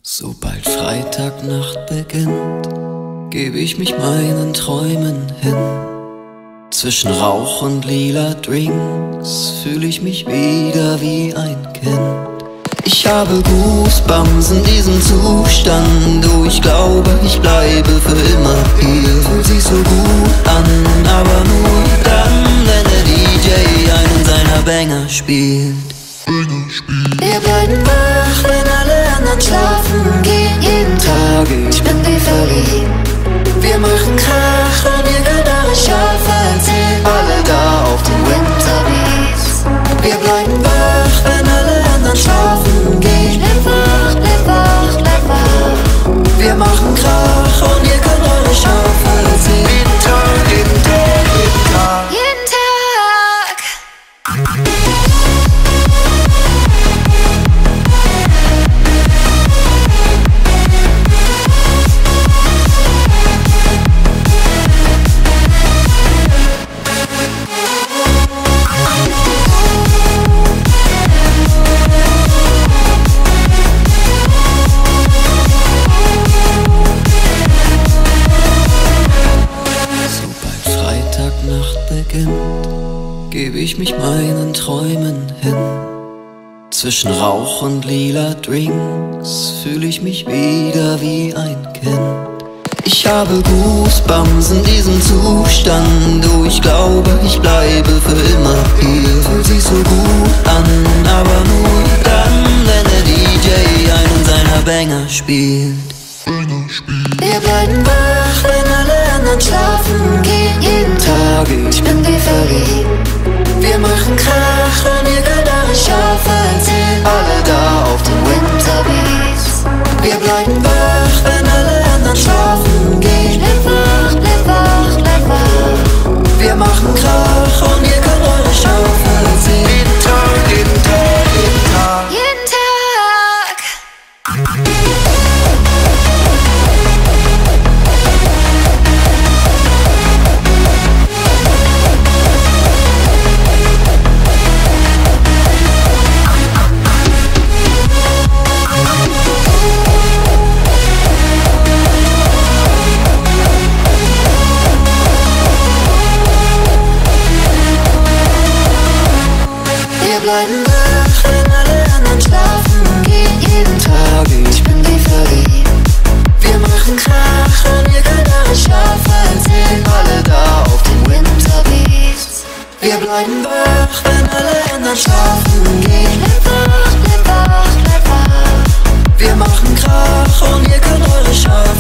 Sobald Freitagnacht beginnt, gebe ich mich meinen Träumen hin. Zwischen Rauch und lila Drinks fühle ich mich wieder wie ein Kind. Ich habe Goosebumps in diesem Zustand, oh, ich glaube, ich bleibe für immer hier. Fühlt sich so gut an, aber nur dann, wenn der DJ einen seiner Banger spielt. Wir bleiben wach, wenn alle anderen schlafen gehen. Jeden Tag, ich bin wie verliebt. Wir machen Krach und ihr könnt eure Schafe erzählen. Alle da auf den Winterbeats. Wir bleiben wach, wenn alle anderen schlafen gehen. Bleib wach, bleib wach, bleib wach. Wir machen Krach und ihr könnt eure Schafe erzählen. Jeden Tag, jeden Tag, jeden Tag. Jeden Tag. Gebe ich mich meinen Träumen hin. Zwischen Rauch und lila Drinks fühle ich mich wieder wie ein Kind. Ich habe Goosebumps in diesem Zustand, oh, ich glaube, ich bleibe für immer hier. Fühlt sich so gut an, aber nur dann, wenn der DJ einen seiner Banger spielt. Wir bleiben wach, wenn alle anderen schlafen gehen. Jeden Tag, ich bin wie verliebt. Wir machen Krach und ihr könnt eure Schafe erzählen. Alle da auf den Winterbeats. Wir bleiben wach, wenn alle anderen schlafen gehen. Bleib wach, bleib wach, bleib wach. Wir machen Krach und ihr könnt eure Schafe erzählen. Jeden Tag, jeden Tag, jeden Tag. Jeden Tag. Wir bleiben wach, wenn alle anderen schlafen gehen. Jeden Tag, ich bin wie verliebt. Wir machen Krach und ihr könnt eure Schafe erzählen. Alle da auf den Winterbeats. Wir bleiben wach, wenn alle anderen schlafen gehen. Bleib wach, bleib wach, bleib wach. Wir machen Krach und ihr könnt eure Schafe